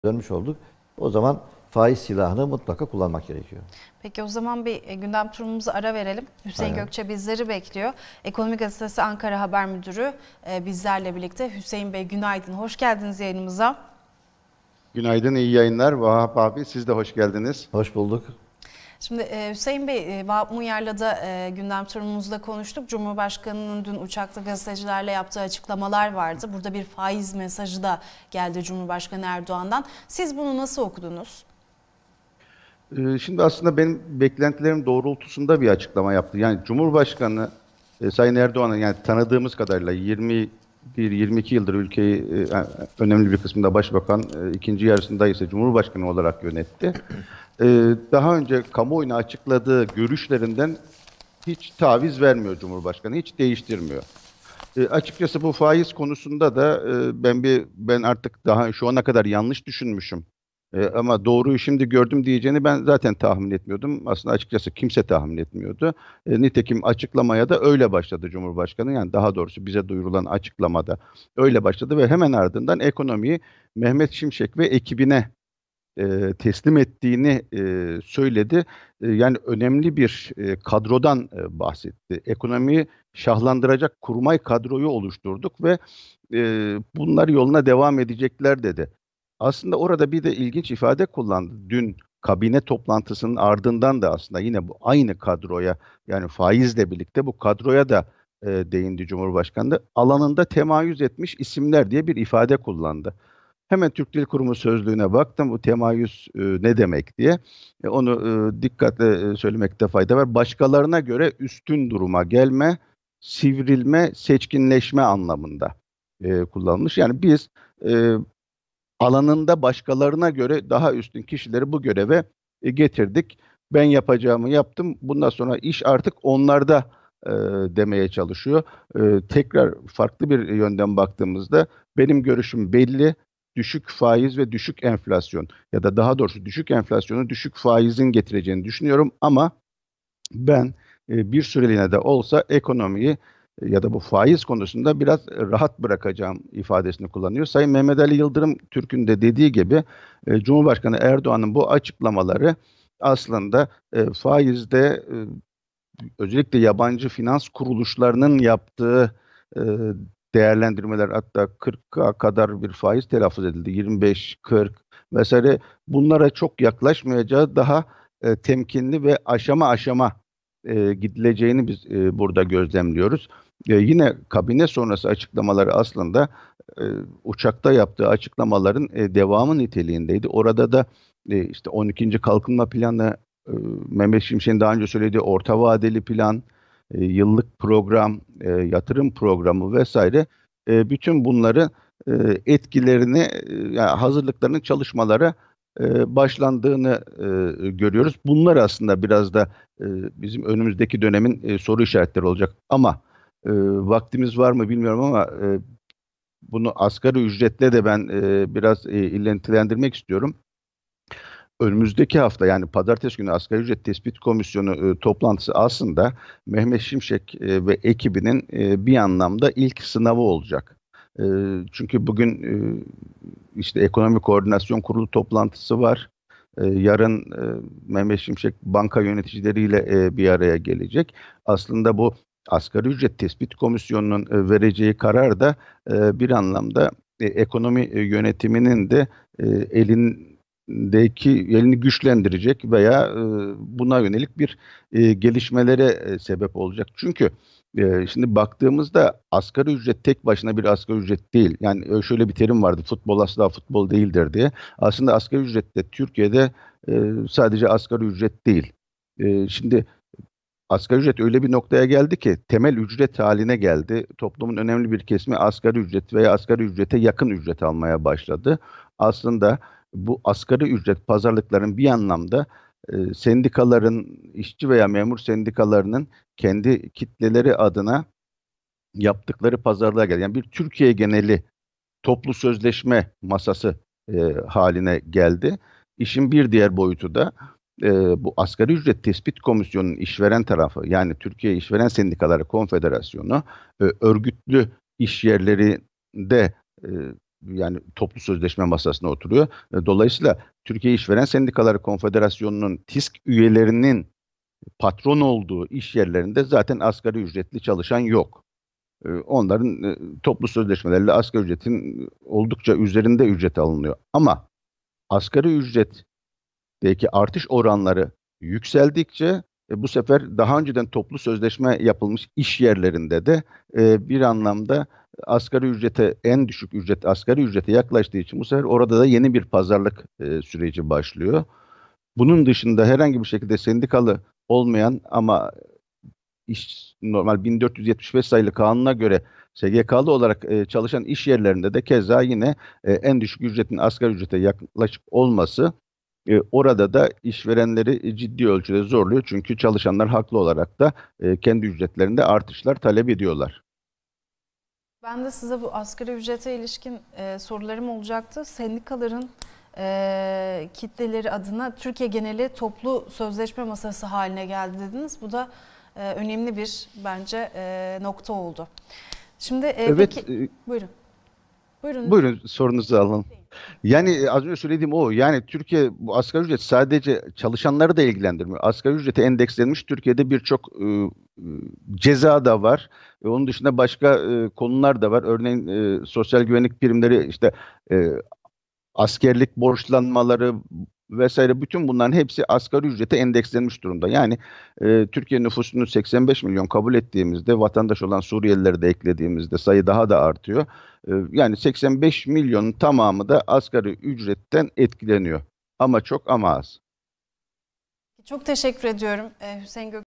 dönmüş olduk. O zaman faiz silahını mutlaka kullanmak gerekiyor. Peki o zaman bir gündem turumuza ara verelim. Hüseyin Aynen. Gökçe bizleri bekliyor. Ekonomi Gazetesi Ankara Haber Müdürü bizlerle birlikte. Hüseyin Bey günaydın, hoş geldiniz yayınımıza. Günaydın, iyi yayınlar. Vahap abi, siz de hoş geldiniz. Hoş bulduk. Şimdi Hüseyin Bey, Vahap Muyar'la da gündem turumuzda konuştuk. Cumhurbaşkanı'nın dün uçakta gazetecilerle yaptığı açıklamalar vardı. Burada bir faiz mesajı da geldi Cumhurbaşkanı Erdoğan'dan. Siz bunu nasıl okudunuz? Şimdi aslında benim beklentilerim doğrultusunda bir açıklama yaptı. Yani Cumhurbaşkanı Sayın Erdoğan'ın, yani tanıdığımız kadarıyla 21-22 yıldır ülkeyi önemli bir kısmında başbakan, ikinci yarısında ise Cumhurbaşkanı olarak yönetti. Daha önce kamuoyuna açıkladığı görüşlerinden hiç taviz vermiyor Cumhurbaşkanı, hiç değiştirmiyor. Açıkçası bu faiz konusunda da ben artık daha şu ana kadar yanlış düşünmüşüm. Ama doğruyu şimdi gördüm diyeceğini ben zaten tahmin etmiyordum. Aslında açıkçası kimse tahmin etmiyordu. Nitekim açıklamaya da öyle başladı Cumhurbaşkanı. Yani daha doğrusu bize duyurulan açıklamada öyle başladı ve hemen ardından ekonomiyi Mehmet Şimşek ve ekibine teslim ettiğini söyledi. Yani önemli bir kadrodan bahsetti. Ekonomiyi şahlandıracak kurmay kadroyu oluşturduk ve bunlar yoluna devam edecekler dedi. Aslında orada bir de ilginç ifade kullandı. Dün kabine toplantısının ardından da aslında yine bu aynı kadroya, yani faizle birlikte bu kadroya da değindi Cumhurbaşkanı da. Alanında temayüz etmiş isimler diye bir ifade kullandı. Hemen Türk Dil Kurumu sözlüğüne baktım, bu temayüz ne demek diye. Onu dikkatle söylemekte fayda var. Başkalarına göre üstün duruma gelme, sivrilme, seçkinleşme anlamında kullanılmış. Yani biz e, alanında başkalarına göre daha üstün kişileri bu göreve getirdik. Ben yapacağımı yaptım. Bundan sonra iş artık onlarda demeye çalışıyor. Tekrar farklı bir yönden baktığımızda benim görüşüm belli. Düşük faiz ve düşük enflasyon, ya da daha doğrusu düşük enflasyonu düşük faizin getireceğini düşünüyorum, ama ben bir süreliğine de olsa ekonomiyi ya da bu faiz konusunda biraz rahat bırakacağım ifadesini kullanıyor. Sayın Mehmet Ali Yıldırım Türk'ün de dediği gibi Cumhurbaşkanı Erdoğan'ın bu açıklamaları aslında faizde özellikle yabancı finans kuruluşlarının yaptığı e, değerlendirmeler, hatta 40'a kadar bir faiz telaffuz edildi. 25, 40 vesaire, bunlara çok yaklaşmayacağı, daha temkinli ve aşama aşama gidileceğini biz burada gözlemliyoruz. Yine kabine sonrası açıklamaları aslında e, uçakta yaptığı açıklamaların devamı niteliğindeydi. Orada da işte 12. Kalkınma Planı, e, Mehmet Şimşek'in daha önce söylediği orta vadeli plan, yıllık program, yatırım programı vesaire, bütün bunları etkilerini, yani hazırlıklarının, çalışmalara başlandığını görüyoruz. Bunlar aslında biraz da bizim önümüzdeki dönemin soru işaretleri olacak. Ama vaktimiz var mı bilmiyorum, ama bunu asgari ücretle de ben biraz iletilendirmek istiyorum. Önümüzdeki hafta, yani pazartesi günü Asgari Ücret Tespit Komisyonu toplantısı aslında Mehmet Şimşek ve ekibinin bir anlamda ilk sınavı olacak. E, Çünkü bugün işte Ekonomi Koordinasyon Kurulu toplantısı var. Yarın Mehmet Şimşek banka yöneticileriyle bir araya gelecek. Aslında bu Asgari Ücret Tespit Komisyonu'nun vereceği karar da bir anlamda ekonomi yönetiminin de elini güçlendirecek veya buna yönelik bir gelişmelere sebep olacak. Çünkü şimdi baktığımızda asgari ücret tek başına bir asgari ücret değil. Yani şöyle bir terim vardı: futbol asla futbol değildir diye. Aslında asgari ücret de Türkiye'de sadece asgari ücret değil. Şimdi asgari ücret öyle bir noktaya geldi ki temel ücret haline geldi. Toplumun önemli bir kesimi asgari ücret veya asgari ücrete yakın ücret almaya başladı. Aslında bu asgari ücret pazarlıkların bir anlamda sendikaların, işçi veya memur sendikalarının kendi kitleleri adına yaptıkları pazarlığa geldi. Yani bir Türkiye geneli toplu sözleşme masası haline geldi. İşin bir diğer boyutu da bu Asgari Ücret Tespit Komisyonu'nun işveren tarafı, yani Türkiye İşveren Sendikaları Konfederasyonu, örgütlü iş yerlerinde yani toplu sözleşme masasına oturuyor. Dolayısıyla Türkiye İşveren Sendikaları Konfederasyonu'nun TİSK üyelerinin patron olduğu iş yerlerinde zaten asgari ücretli çalışan yok. Onların toplu sözleşmelerle asgari ücretin oldukça üzerinde ücret alınıyor. Ama asgari ücretteki artış oranları yükseldikçe bu sefer daha önceden toplu sözleşme yapılmış iş yerlerinde de bir anlamda asgari ücrete, en düşük ücret asgari ücrete yaklaştığı için bu sefer orada da yeni bir pazarlık süreci başlıyor. Bunun dışında herhangi bir şekilde sendikalı olmayan ama normal 1475 sayılı kanuna göre SGK'lı olarak çalışan iş yerlerinde de keza yine en düşük ücretin asgari ücrete yaklaşık olması orada da işverenleri ciddi ölçüde zorluyor. Çünkü çalışanlar haklı olarak da kendi ücretlerinde artışlar talep ediyorlar. Ben de size bu asgari ücrete ilişkin sorularım olacaktı. Sendikaların kitleleri adına Türkiye geneli toplu sözleşme masası haline geldi dediniz. Bu da önemli bir bence nokta oldu. Şimdi Evet. peki buyurun. Buyurun sorunuzu alalım. Yani az önce söylediğim o. Yani Türkiye bu asgari ücret sadece çalışanları da ilgilendirmiyor. Asgari ücrete endekslenmiş Türkiye'de birçok ceza da var. Onun dışında başka konular da var. Örneğin sosyal güvenlik primleri, işte askerlik borçlanmaları vesaire, bütün bunların hepsi asgari ücrete endekslenmiş durumda. Yani Türkiye nüfusunu 85 milyon kabul ettiğimizde, vatandaş olan Suriyelileri de eklediğimizde sayı daha da artıyor. Yani 85 milyonun tamamı da asgari ücretten etkileniyor. Ama çok ama az. Çok teşekkür ediyorum Hüseyin Gök.